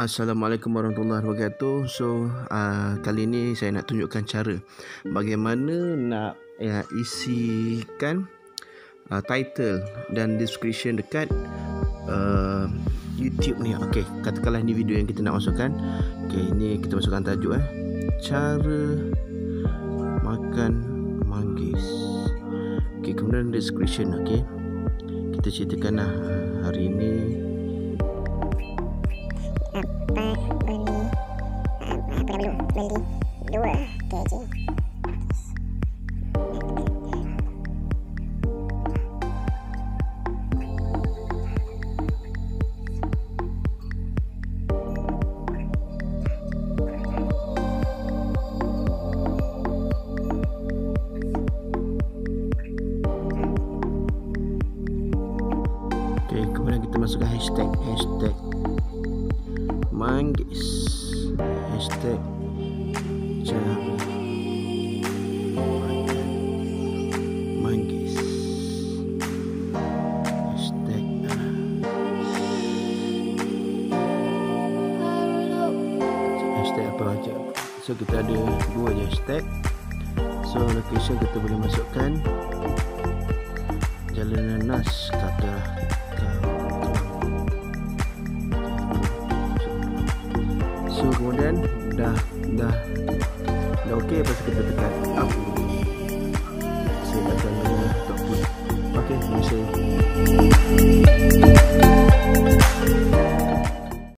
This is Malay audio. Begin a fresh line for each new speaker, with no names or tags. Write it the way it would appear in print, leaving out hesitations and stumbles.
Assalamualaikum warahmatullahi wabarakatuh. Kali ini saya nak tunjukkan cara bagaimana nak isikan title dan description dekat YouTube ni. Okey, katakanlah ni video yang kita nak masukkan. Okey, ini kita masukkan tajuk cara makan manggis. Okey, kemudian description. Okey, kita ceritakanlah hari ini
beli 2 kg.
Okey, kemudian kita masukkan hashtag manggis, hashtag cara makan manggis, hashtag apa aja. So kita ada 2 je hashtag. So location kita boleh masukkan Jalan Nanas kata so kemudian dah okey, lepas kita tekan up. Saya tekan top pun. Okey, terima kasih.